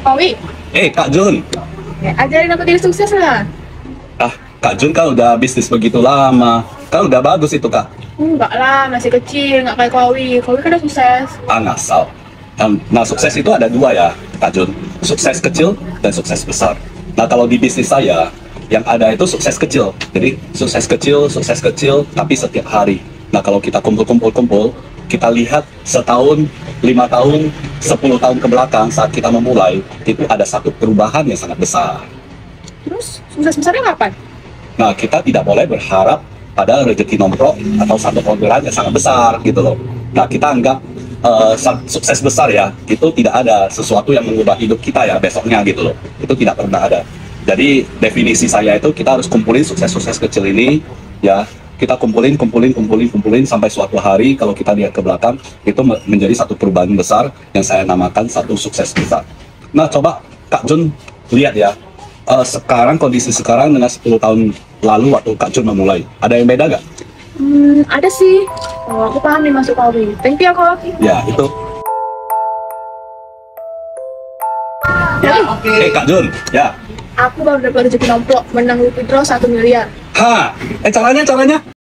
Owi, Kak Jun. ajarin aku jadi sukses lah. Kak Jun kan udah bisnis begitu lama. Kan udah bagus itu, Kak. Enggak lah, masih kecil, nggak kayak Kowi. Kowi kan udah sukses. Ngasal. Nah, sukses itu ada dua ya, Kak Jun. Sukses kecil dan sukses besar. Nah, kalau di bisnis saya, yang ada itu sukses kecil. Jadi, sukses kecil, tapi setiap hari. Nah, kalau kita kumpul, kita lihat setahun, 5 tahun, 10 tahun ke belakang saat kita memulai, itu ada satu perubahan yang sangat besar. Terus, sukses besarnya kapan? Nah, kita tidak boleh berharap pada rezeki nomplok atau satu orderan yang sangat besar gitu loh. Nah, kita anggap sukses besar ya, itu tidak ada sesuatu yang mengubah hidup kita ya besoknya gitu loh. Itu tidak pernah ada. Jadi definisi saya itu kita harus kumpulin sukses-sukses kecil ini ya. Kita kumpulin sampai suatu hari kalau kita lihat ke belakang itu menjadi satu perubahan besar yang saya namakan satu sukses besar. Nah, coba Kak Jun lihat ya. Sekarang kondisi sekarang dengan 10 tahun lalu waktu Kak Jun memulai, ada yang beda nggak? Ada sih. Oh, aku paham nih masuk Kowi. Thank you ya, Kowi. Ya itu. Kak Jun, ya. Aku baru dapat rezeki nomplok, menang Lucky Draw 1 miliar. Caranya?